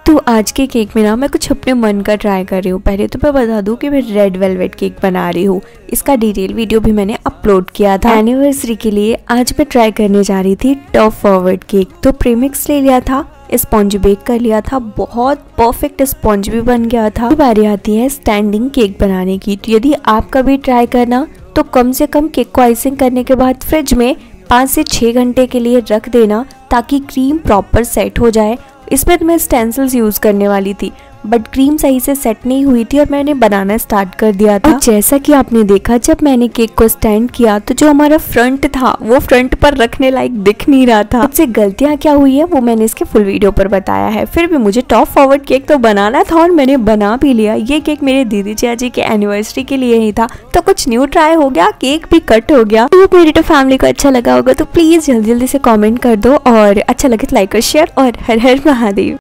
तो आज के केक में ना मैं कुछ अपने मन का ट्राई कर रही हूँ। पहले तो मैं बता दूँ कि मैं रेड वेलवेट केक बना रही हूँ। इसका डिटेल वीडियो भी मैंने अपलोड किया था एनिवर्सरी के लिए। आज मैं ट्राई करने जा रही थी टॉप फॉरवर्ड केक। तो प्रीमिक्स ले लिया था, स्पॉन्ज बेक कर लिया था, बहुत परफेक्ट स्पॉन्ज भी बन गया था। बारी आती है स्टैंडिंग केक बनाने की। तो यदि आप कभी ट्राई करना तो कम से कम केक को आइसिंग करने के बाद फ्रिज में 5 से 6 घंटे के लिए रख देना ताकि क्रीम प्रॉपर सेट हो जाए। इसमें तो मैं स्टेंसिल्स यूज करने वाली थी बट क्रीम सही से सेट नहीं हुई थी और मैंने बनाना स्टार्ट कर दिया था। जैसा कि आपने देखा, जब मैंने केक को स्टैंड किया तो जो हमारा फ्रंट था वो फ्रंट पर रखने लायक दिख नहीं रहा था। मुझसे गलतियां क्या हुई है वो मैंने इसके फुल वीडियो पर बताया है। फिर भी मुझे टॉप फॉरवर्ड केक तो बनाना था और मैंने बना भी लिया। ये केक मेरे दीदी जी के एनिवर्सरी के लिए ही था, तो कुछ न्यू ट्राई हो गया, केक भी कट हो गया। तो मेरी तो फैमिली को अच्छा लगा होगा तो प्लीज जल्दी जल्दी से कॉमेंट कर दो और अच्छा लगे तो लाइक और शेयर। और हर हर महादेव।